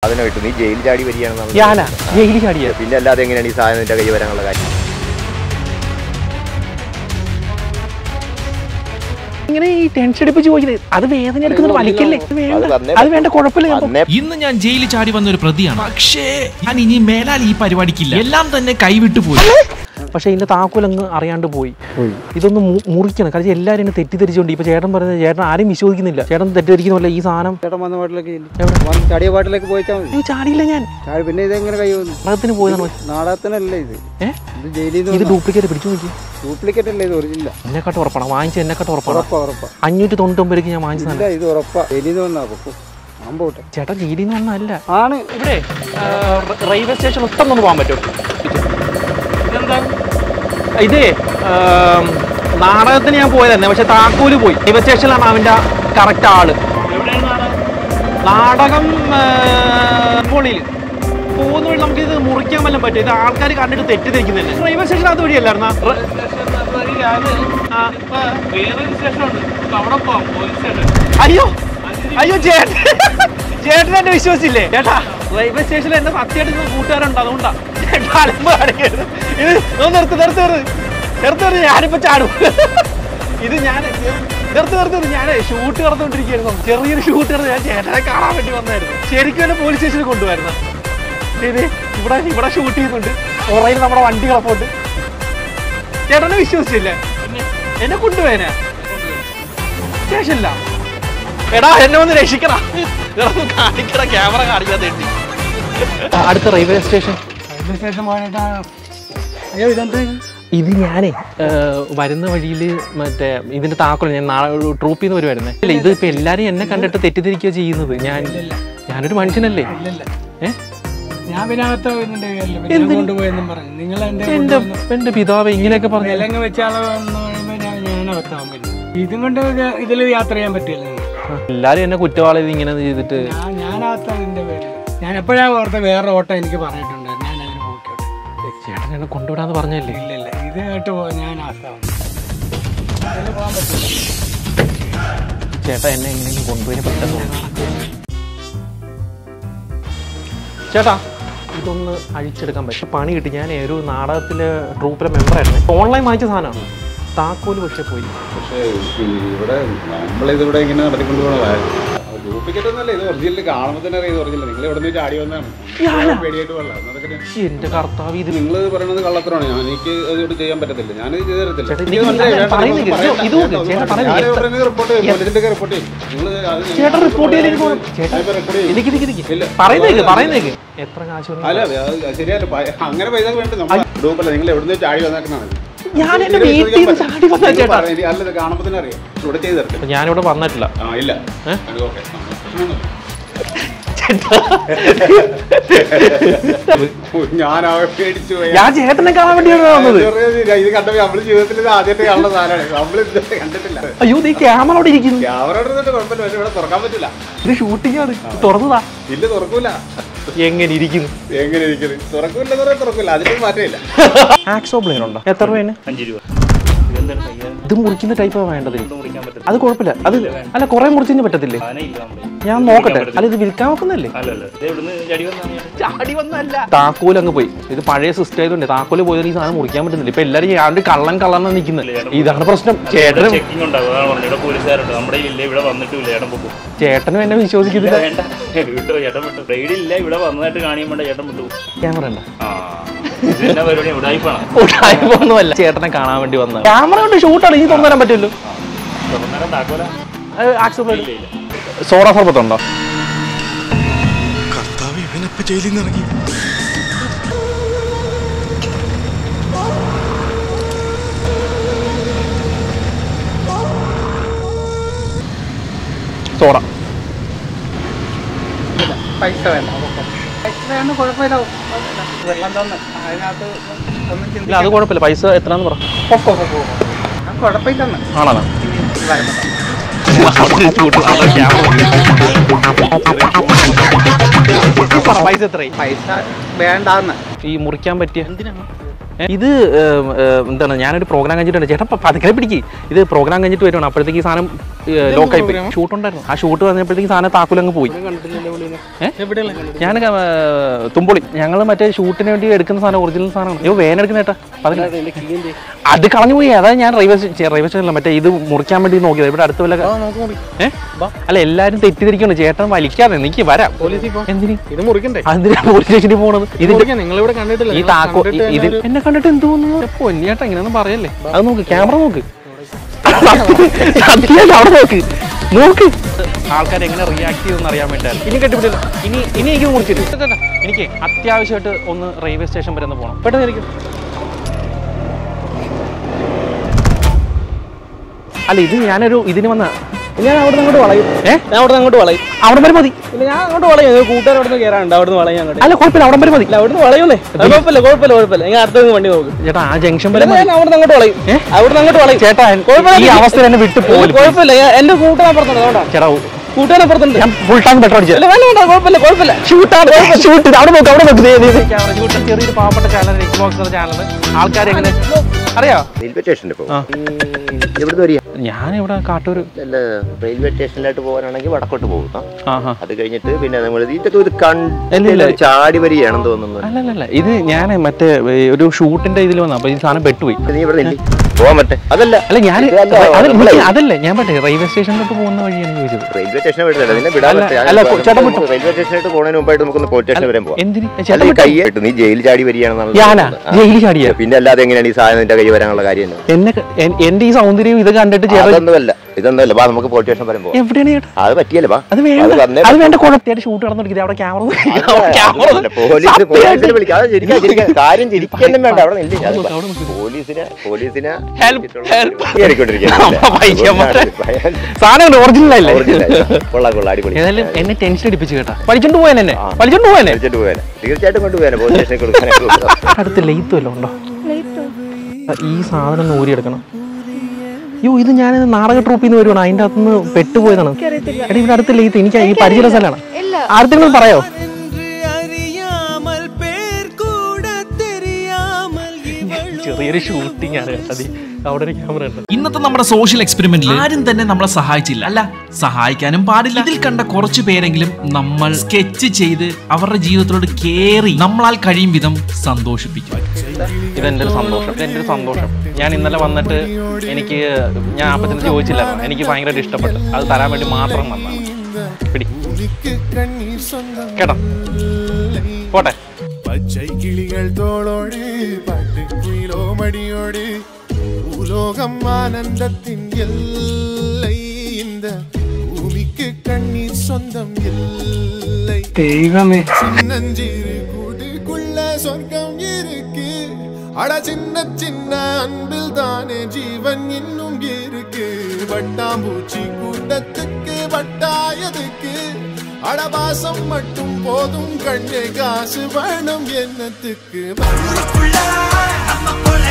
അതിനെ വിട്ടു നീ ജയിൽ ചാടി വരികയാണെന്നാണ്. ജയിൽ ചാടിയ പിന്നെ അല്ലാതെ എങ്ങനെയാണ് ഈ സാധനം നിന്റെ കൈ വരാനുള്ള കാര്യം? ഇങ്ങനെ ഈ ടെൻഷൻ അടിപ്പിച്ച് ചോദിക്കുന്നത് അത് വേദന എടുക്കുന്നത് വലിക്കല്ലേ? അത് വേണ്ട, കുഴപ്പമില്ല. ഇന്ന് ഞാൻ ജയിലിൽ ചാടി വന്ന ഒരു പ്രതിയാണ്. പക്ഷേ ഞാൻ ഇനി മേലാൽ ഈ പരിപാടിക്കില്ല. എല്ലാം തന്നെ കൈവിട്ടു പോയി. പക്ഷെ ഇതിന്റെ താക്കോലങ്ങ് അറിയാണ്ട് പോയി. ഇതൊന്ന് മുറിക്കണം. കാരണം എല്ലാവരും എന്നെ തെറ്റിദ്ധരിച്ചുകൊണ്ട് ഇപ്പൊ ചേട്ടൻ പറയുന്നത് ചേട്ടൻ ആരും വിശ്വസിക്കുന്നില്ല. ചേട്ടൻ തെറ്റിദ്ധരിക്കുന്നില്ല. ഈ സാധനം ചാടിയില്ല ഞാൻ. പിന്നെ ഇതെങ്ങനെ കൈ വന്നു? നാടകത്തിന് പോയതാണ്. നാടകത്തിനല്ലേ ഇത്? ഇത് ഡ്യൂപ്ലിക്കേറ്റ് പിടിച്ചു നോക്കി. ഡ്യൂപ്ലിക്കേറ്റ് അല്ലേ ഇത്? ഒറിജിനൽ എന്നെക്കാട്ട് ഉറപ്പാണ് വാങ്ങിച്ച. എന്നെക്കാട്ട് ഉറപ്പാണ്. 599 ഞാൻ വാങ്ങിച്ചത്. ഇത് ഉറപ്പാ. ജയിലിൽ വന്നാ ചേട്ടാ ജയിലിൽ നിന്ന് വന്നല്ല ആണ്. ഇവിടെ റെയിൽവേ സ്റ്റേഷൻ ഒട്ടൊന്നും പോകാൻ പറ്റും. ഇതേ നാടകത്തിന് ഞാൻ പോയത് തന്നെ. പക്ഷെ താക്കോല് പോയി. റെയിൽവേ സ്റ്റേഷനിലാണ് അവന്റെ കറക്റ്റ് ആള്. നാടകം പൊളിയിൽ പോകുന്ന വഴി നമുക്ക് ഇത് മുറിക്കാൻ വല്ലതും പറ്റും. ഇത് ആൾക്കാർ കണ്ടിട്ട് തെറ്റിദ്ധരിക്കുന്നില്ല. റെയിൽവേ സ്റ്റേഷൻ അത് വഴിയല്ലായിരുന്ന? അയ്യോ അയ്യോ ചേട്ടൻ എന്നെ വിശ്വസിച്ചില്ലേ? ചേട്ടാ റെയിൽവേ സ്റ്റേഷനിൽ എന്റെ സത്യമായിട്ട് കൂട്ടുകാരുണ്ട്. അതുകൊണ്ടാ ചേട്ടാ അലമ്പ് കാണിക്കരുത്. ഇത് നിർത്ത് ഞാനിപ്പോ ചാടും. ഇത് ഞാൻ നിർത്ത് ഞാൻ ഷൂട്ട് നടന്നുകൊണ്ടിരിക്കുകയായിരുന്നു. ചെറിയൊരു ഷൂട്ട് നടന്ന് ഞാൻ ചേട്ടനെ കാണാൻ വേണ്ടി വന്നായിരുന്നു. ശരിക്കും എന്നെ പോലീസ് സ്റ്റേഷനിൽ കൊണ്ടുവരുന്ന. ഇത് ഇവിടെ ഷൂട്ട് ചെയ്യുന്നുണ്ട്. പുറയിൽ നമ്മുടെ വണ്ടി കിടപ്പുണ്ട്. ചേട്ടനെ വിശ്വസിച്ചില്ലേ? എന്നെ കൊണ്ടുപോയനാ സ്റ്റേഷനില്ല. എടാ എന്നെ ഒന്ന് രക്ഷിക്കടാ. കാണിക്കട ക്യാമറ കാണിക്കാതെ. അടുത്ത റെയിൽവേ സ്റ്റേഷൻ ഇത് ഞാനേ വരുന്ന വഴിയിൽ മറ്റേ ഇതിന്റെ താക്കോൽ ഞാൻ ട്രൂപ്പിൽ നിന്ന് വരുമായിരുന്നേ. ഇല്ല ഇത് ഇപ്പൊ എല്ലാരും എന്നെ കണ്ടിട്ട് തെറ്റിദ്ധരിക്കുക ചെയ്യുന്നത്. ഞാനൊരു മനുഷ്യനല്ലേ? എന്റെ പിതാവ് ഇങ്ങനെയൊക്കെ പറഞ്ഞു. ഇതും കൊണ്ട് ഇതിൽ യാത്ര ചെയ്യാൻ പറ്റില്ല. എല്ലാരും എന്നെ കുറ്റവാളി ഇങ്ങനെ ചെയ്തിട്ട് ഞാൻ എപ്പോഴാ ഓർത്ത വേറെ ഓട്ടം എനിക്ക് പറഞ്ഞിട്ടുണ്ട്. ഞാൻ അതിന് നോക്കിയോട്ടെ. ചേട്ടൻ എന്നെ കൊണ്ടുവിടാന്ന് പറഞ്ഞല്ലേ? ഇല്ല ഇത് കേട്ട് ഞാൻ ആസാവും. പോകാൻ പറ്റില്ല. ചേട്ടാ എന്നെ എങ്ങനെയെങ്കിലും കൊണ്ടുപോയി പെട്ടെന്ന്. ചേട്ടാ ഇതൊന്ന് അഴിച്ചെടുക്കാൻ പറ്റും. പണി കിട്ടി. ഞാൻ ഒരു നാടകത്തിലെ ട്രൂപ്പിലെ മെമ്പറായിരുന്നു. ഓൺലൈൻ വാങ്ങിച്ച സാധനമാണ്. താക്കോല് പക്ഷെ പോയി. പക്ഷേ ഇവിടെ നമ്മളിതിവിടെ ഇങ്ങനെ നടത്തിക്കൊണ്ട് പോകണതാണ്. ഡ്യൂപ്ലിക്കേറ്റ് ഒന്നല്ല, ഇത് ഒറിജിനൽ കാണുമ്പോൾ തന്നെ അറിയാം. ഒറിജിനൽ നിങ്ങൾ ഇവിടെ നിന്ന് ചാടി വന്നതാണ്. പേടിയായിട്ട് വെള്ളം എന്റെ കർത്താവ്. ഇത് നിങ്ങൾ പറയുന്നത് കള്ളത്തരമാണ്. എനിക്ക് അതിനോട് ചെയ്യാൻ പറ്റത്തില്ല. ഞാനിത് ചെയ്ത് തരത്തില്ല. എത്ര കാശ്? അല്ല ശരിയല്ല, അങ്ങനെ പൈസ വേണ്ട. നമ്മൾ ഡ്യൂപ്പല്ല, നിങ്ങൾ എവിടെ നിന്ന് ചാടി വന്നേക്കണാണ്. ഞാനിവിടെ വന്നിട്ടില്ല. ഞാൻ ചേട്ടനെ കാണാൻ വേണ്ടിയാണ് വന്നത്. ഇത് കണ്ടപ്പോ നമ്മള് ജീവിതത്തിൽ ആദ്യമായിട്ട് കാണുന്ന സാധനമാണ്. നമ്മൾ കണ്ടിട്ടില്ല. അയ്യോ ഈ ക്യാമറ അവിടെ ഇരിക്കുന്നു. ക്യാമറ കുഴപ്പമില്ല, പക്ഷെ ഇവിടെ തുറക്കാൻ പറ്റില്ല. ഇത് ഷൂട്ടിംഗ് ആണ്. തുറന്നതാ? ഇല്ല തുറക്കൂല. എങ്ങനെ ഇരിക്കുന്നു? തുറക്കൂല. അതിന് മാറ്റമില്ല. ആക്സോ ബ്ലെയിൻ ഉണ്ടോ? എത്ര രൂപയാണ്? 5 രൂപ. ഇത് മുറിക്കുന്ന ടൈപ്പ് വേണ്ടത്. അത് കുഴപ്പമില്ല. അത് അല്ല കുറെ മുറിച്ചു പറ്റത്തില്ലേ? ഞാൻ നോക്കട്ടെ. അല്ല ഇത് വിൽക്കാൻ നോക്കുന്നല്ലേ? ചാടി വന്നല്ല. താക്കോല് അങ്ങ് പോയി. ഇത് പഴയ സിസ്റ്റം ആയതുകൊണ്ട് താക്കോല് പോയതിന് ഈ സാധനം മുറിക്കാൻ പറ്റുന്നില്ല. ഇപ്പൊ എല്ലാരും ഞാണ്ട് കള്ളൻ നിൽക്കുന്നത്. ഇതാണ് പ്രശ്നം. ചേട്ടനും എന്നെ വിശ്വസിക്കുന്നില്ല. ക്യാമറ ഉണ്ടോ? ഒന്നുമല്ല, ചേട്ടനെ കാണാൻ വേണ്ടി വന്നത്. ക്യാമറ കൊണ്ട് ഷൂട്ടാണ്. ഇനി തുറന്നു പറ്റുമല്ലോ. സോഡ സർബത്തുണ്ടോ? സോഡ പൈസ വേണ്ട. കുഴപ്പമില്ല. വെള്ളം തന്നെ അതിനകത്ത് ഒന്നും. ഇല്ല അത് കുഴപ്പമില്ല. പൈസ എത്രയാന്ന് പറ. കുഴപ്പമില്ലെന്ന് ആണോ? പൈസ എത്രയും? പൈസ വേണ്ടാന്ന്. ഈ മുറിക്കാൻ പറ്റിയ എന്തിനാണ്? ഇത് എന്താണ് ഞാനൊരു പ്രോഗ്രാം കഴിഞ്ഞിട്ടുണ്ട് ചേട്ടാ പതുക്കെ പിടിക്ക് ഇത് പ്രോഗ്രാം കഴിഞ്ഞിട്ട് വരുവാണ് അപ്പോഴത്തേക്ക് ഈ സാധനം ലോക്കായി പോയി ഷൂട്ട് ഉണ്ടായിരുന്നു ആ ഷൂട്ട് വന്നപ്പോഴത്തേക്ക് സാധനം താക്കൂലങ്ങ് പോയി ഞാൻ തുമ്പൊളി ഞങ്ങൾ മറ്റേ ഷൂട്ടിന് വേണ്ടി എടുക്കുന്ന സാധനം ഒറിജിനൽ സാധനമാണ് അയ്യോ വേനെടുക്കുന്ന ചേട്ടാ അത് കളഞ്ഞു പോയി അതായത് ഞാൻ റെയിൽവേ സ്റ്റേഷനില്ല മറ്റേ ഇത് മുറിക്കാൻ വേണ്ടി നോക്കിയത് ഇവിടെ അടുത്ത് വല്ല അല്ല എല്ലാരും തെറ്റിദ്ധരിക്കുന്നു ചേട്ടൻ വലിക്കാതെ എനിക്ക് വരാം എന്തിന് ഇത് മുറിക്കണ്ടേ അതിനാ പോലീസ് സ്റ്റേഷനിൽ പോണത് ഇത് ഈ താക്കോ ഇത് എന്നെ കണ്ടിട്ട് എന്ത് തോന്നുന്നു പൊന്നിയേട്ടാ ഇങ്ങനെയൊന്നും പറയല്ലേ അത് നോക്ക് ക്യാമറ നോക്ക് അവിടെ നോക്ക് നോക്ക് ആൾക്കാർ എങ്ങനെ റിയാക്ട് ചെയ്യുമെന്ന് അറിയാൻ വേണ്ടിയാണ് ഇനി കെട്ടിപ്പിടില്ല ഇനി എനിക്ക് മുറിച്ചിട്ട് എനിക്ക് അത്യാവശ്യമായിട്ട് ഒന്ന് റെയിൽവേ സ്റ്റേഷൻ വരെ ഒന്ന് പോകണം പെട്ടെന്ന് എനിക്ക് അല്ല ഇത് ഞാനൊരു ഇതിന് വന്ന ഞാൻ അവിടെ നിന്ന് അങ്ങോട്ട് വളയും ഞാൻ അവിടെ നിന്ന് അങ്ങോട്ട് വളയും അവിടെ വരെ മതി ഞാൻ അങ്ങോട്ട് വളയും കൂട്ടുകാർ അവിടെ നിന്ന് കയറാണ്ട് അവിടെ നിന്ന് വളയും അങ്ങോട്ട് അല്ല കുഴപ്പമില്ല അവിടെ വരെ മതി അവിടെ നിന്ന് വളയുന്നേ കുഴപ്പമില്ല ഞാൻ അടുത്ത വണ്ടി നോക്കും ചേട്ടാ ആ ജംഗ്ഷൻ വരെ ഞാൻ അവിടെ നിന്ന് അങ്ങോട്ട് വളയും അവിടെ നിന്ന് അങ്ങോട്ട് വളയും ചേട്ടാ ഈ അവസ്ഥ എന്നെ വിട്ടു പോലും കുഴപ്പമില്ല എന്റെ കൂട്ടുകാരെ പുറത്തുണ്ട് ചേട്ടാ കൂട്ടുകാരെ പുറത്തുണ്ട് ഞാൻ ഫുൾ ടാങ്ക് പെട്രോൾ കുഴപ്പമില്ല ഷൂട്ടാണ് ഷൂട്ട് അവിടെ നോക്ക് അവിടെ നോക്ക് ചെറിയൊരു പാവപ്പെട്ട ചാനൽ ചാനൽ ആൾക്കാർ എങ്ങനെ അറിയാം റെയിൽവേ സ്റ്റേഷനിൽ ഞാൻ ഇവിടെ കാട്ടൂർ റെയിൽവേ സ്റ്റേഷനിലായിട്ട് പോകാനാണെങ്കിൽ വടക്കോട്ട് പോകും അത് കഴിഞ്ഞിട്ട് പിന്നെ നമ്മൾ ഇതൊക്കെ ചാടി വരികയാണെന്ന് തോന്നുന്നു അല്ലല്ല ഇത് ഞാൻ മറ്റേ ഒരു ഷൂട്ടിന്റെ ഇതിൽ വന്നു അപ്പൊ ഈ സാധനം പെട്ടുപോയി നീ ഇവിടെ പോവാൻ പറ്റേ അതല്ല അല്ല ഞാൻ അതല്ല ഞാൻ പറ്റേ റെയിൽവേ സ്റ്റേഷനിലോട്ട് പോകുന്ന വഴിയാണ് ചോദിച്ചത് റെയിൽവേ സ്റ്റേഷനെ വിടുന്നില്ല നിന്നെ വിടാൻ റെയിൽവേ സ്റ്റേഷനിലോട്ട് പോകുന്നതിന് മുമ്പായിട്ട് നമുക്കൊന്ന് പോലീസ് സ്റ്റേഷൻ വരെ പോകാം എന്തിന് നീ ജയിൽ ചാടി വരികയാണെന്നാണ് ജയിൽ ചാടിയ പിന്നെ അല്ലാതെ എങ്ങനെയാണ് ഈ സാധനം നിന്റെ കൈ വരാനുള്ള കാര്യം എന്റെ ഈ സൗന്ദര്യം ഇത് കണ്ടിട്ട് ഇതൊന്നുമല്ല വാ നമുക്ക് പോലീസ് സ്റ്റേഷൻ വരെ പോകാം എവിടെയാണ് അത് പറ്റിയല്ലേ വാ അത് വേണ്ട കുഴപ്പമായിട്ട് ഷൂട്ട് നടന്നിരിക്കുന്നത് അവിടെ ക്യാമറ പോലീസിനെ വിളിക്കാം കാര്യം ചിരിക്കാനും വേണ്ട അവിടെ പോലീസിനെ സാധനം ഒറിജിനൽ അല്ലേ കൊള്ളാം അടിപൊളി എന്നെ ടെൻഷൻ അടിപ്പിച്ചു കേട്ടാ പഠിച്ചോണ്ട് പോയാൻ എന്നെ പഠിച്ചോണ്ട് പോയാനെ തീർച്ചയായിട്ടും കൊണ്ടുപോയാനെ പോലീസ് സ്റ്റേഷനിൽ കൊടുക്കാൻ അടുത്ത് ലെയ്ത്ത് വല്ലതും ഉണ്ടോ ഈ സാധനം ഒന്ന് ഊരിയെടുക്കണം അയ്യോ ഇത് ഞാൻ നാടക ട്രൂപ്പിൽ നിന്ന് വരുവാണ് അതിൻ്റെ അകത്തുനിന്ന് പെട്ടുപോയതാണ് എടാ ഇവിടെ അടുത്ത് ലെയ്ത്ത് എനിക്ക് ഈ പരിചയ സ്ഥലമാണ് ആർക്കെങ്കിലും പറയോ ചെറിയൊരു ഷൂട്ടിംഗ് ആണ് കേട്ടത് അവിടെ ഒരു ക്യാമറ ഉണ്ട് ഇന്നത്തെ നമ്മുടെ സോഷ്യൽ എക്സ്പെരിമെന്റിൽ ആരും തന്നെ നമ്മളെ സഹായിച്ചില്ല അല്ല സഹായിക്കാനും പാടില്ല ഇതിൽ കണ്ട കുറച്ചു പേരെങ്കിലും നമ്മൾ സ്കെച്ച് ചെയ്ത് അവരുടെ ജീവിതത്തിലോട്ട് കേറി നമ്മളാൽ കഴിയും വിധം സന്തോഷിപ്പിക്കും ഇതെന്റെ ഒരു സന്തോഷം ഞാൻ ഇന്നലെ വന്നിട്ട് എനിക്ക് ഞാൻ അപ്പച്ചനെ ചോദിച്ചില്ലായിരുന്നു എനിക്ക് ഭയങ്കരമായിട്ട് ഇഷ്ടപ്പെട്ടു അത് തരാൻ വേണ്ടി മാത്രം വന്നതാണ് പിടി കേട്ടോ പോട്ടെ പച്ചൈക്കിളികൾ തോളോട് പട്ടുകുയിലോ മടിയോട് ഭൂലോകം ആനന്ദത്തിൻ എല്லை இந்த ഭൂമിക്ക് കണ്ണീർ സ്വന്തം എല്லை ദൈവമേ சின்னஞ்சிறு கூட்டுக்குள்ள சொர்க்கம் இருக்கு அட சின்ன சின்ன அன்பில் தானே ஜீவன் இன்னும் இருக்கு வட்டாம்பூச்சி கூட்டத்துக்கு வட்டாயதுக்கு அடபாசம் மட்டும் போதும் கண்ணே காசு வேணும் என்னத்துக்கு